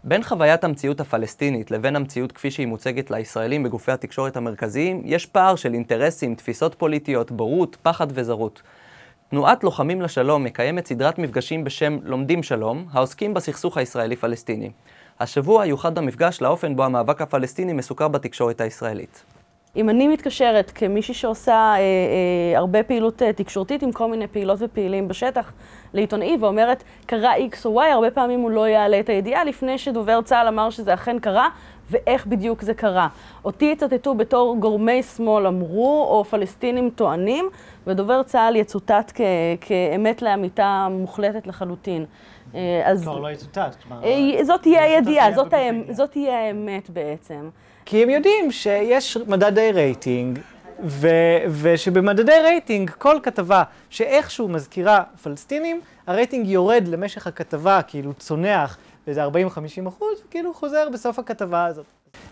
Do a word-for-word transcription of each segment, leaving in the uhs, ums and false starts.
בין חוויית המציאות הפלסטינית לבין המציאות כפי שהיא מוצגת לישראלים בגופי התקשורת המרכזיים, יש פער של אינטרסים, תפיסות פוליטיות, בורות, פחד וזרות. תנועת לוחמים לשלום מקיימת סדרת מפגשים בשם לומדים שלום, העוסקים בסכסוך הישראלי-פלסטיני. השבוע יוחד המפגש לאופן בו המאבק הפלסטיני מסוקר בתקשורת הישראלית. אם אני מתקשרת כמישהי שעושה אה, אה, הרבה פעילות אה, תקשורתית עם כל מיני פעילות ופעילים בשטח לעיתונאי ואומרת קרה X או Y, הרבה פעמים הוא לא יעלה את הידיעה לפני שדובר צה"ל אמר שזה אכן קרה ואיך בדיוק זה קרה. אותי הצטטו בתור גורמי שמאל אמרו או פלסטינים טוענים, ודובר צה"ל יצוטט כ- כאמת לאמיתה מוחלטת לחלוטין. אז כבר לא יצוטט. זאת תהיה הידיעה, זאת תהיה האמת בעצם. כי הם יודעים שיש מדדי רייטינג, ו- ושבמדדי רייטינג כל כתבה שאיכשהו מזכירה פלסטינים, הרייטינג יורד למשך הכתבה, כאילו צונח באיזה ארבעים עד חמישים אחוז, וכאילו חוזר בסוף הכתבה הזאת.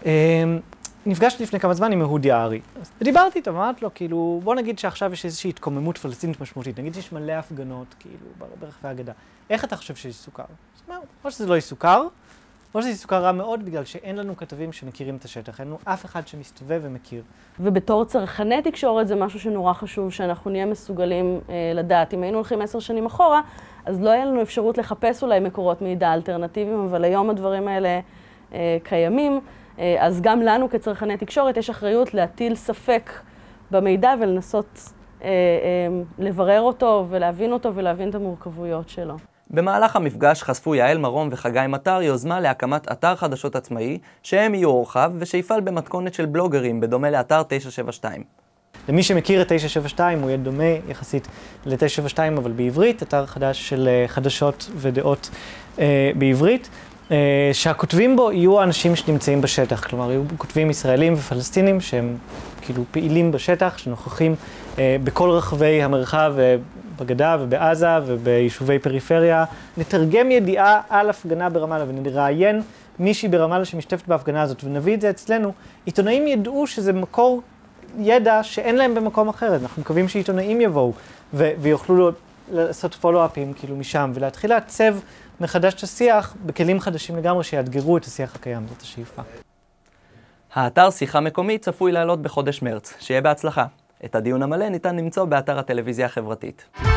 נפגשתי לפני כמה זמן עם אהוד יערי, ודיברתי איתו, אמרתי לו, כאילו, בוא נגיד שעכשיו יש איזושהי התקוממות פלסטינית משמעותית, נגיד שיש מלא הפגנות, כאילו, ברחבי הגדה. איך אתה חושב שזה יסוכר? זאת אומרת, או שזה לא יסוכר, או שזה יסוכר רע מאוד בגלל שאין לנו כתבים שמכירים את השטח, אין לנו אף אחד שמסתובב ומכיר. ובתור צרכני תקשורת זה משהו שנורא חשוב שאנחנו נהיה מסוגלים אה, לדעת. אם היינו הולכים עשר שנים אחורה, אז לא היה לנו אפשרות לחפש אולי מקורות מידע אלטרנטיביים, אבל היום הדברים האלה אה, קיימים. אה, אז גם לנו כצרכני תקשורת יש אחריות להטיל ספק במידע ולנסות אה, אה, לברר אותו ולהבין אותו ולהבין את המורכבויות שלו. במהלך המפגש חשפו יעל מרום וחגי מטר יוזמה להקמת אתר חדשות עצמאי, שהם יהיו אורחיו ושיפעל במתכונת של בלוגרים, בדומה לאתר תשע שבע שתיים. למי שמכיר את תשע שבע שתיים, הוא יהיה דומה יחסית ל-תשע שבע שתיים, אבל בעברית, אתר חדש של חדשות ודעות אה, בעברית, אה, שהכותבים בו יהיו האנשים שנמצאים בשטח, כלומר, יהיו כותבים ישראלים ופלסטינים שהם כאילו פעילים בשטח, שנוכחים אה, בכל רחבי המרחב, אה, בגדה ובעזה וביישובי פריפריה. נתרגם ידיעה על הפגנה ברמאללה ונראיין מישהי ברמאללה שמשתתפת בהפגנה הזאת ונביא את זה אצלנו. עיתונאים ידעו שזה מקור ידע שאין להם במקום אחר. אנחנו מקווים שעיתונאים יבואו ו- ויוכלו לעשות פולו-אפים כאילו משם ולהתחיל לעצב מחדש את השיח בכלים חדשים לגמרי שיאתגרו את השיח הקיים. זאת השאיפה. האתר שיחה מקומית צפוי לעלות בחודש מרץ. שיהיה בהצלחה. את הדיון המלא ניתן למצוא באתר הטלוויזיה החברתית.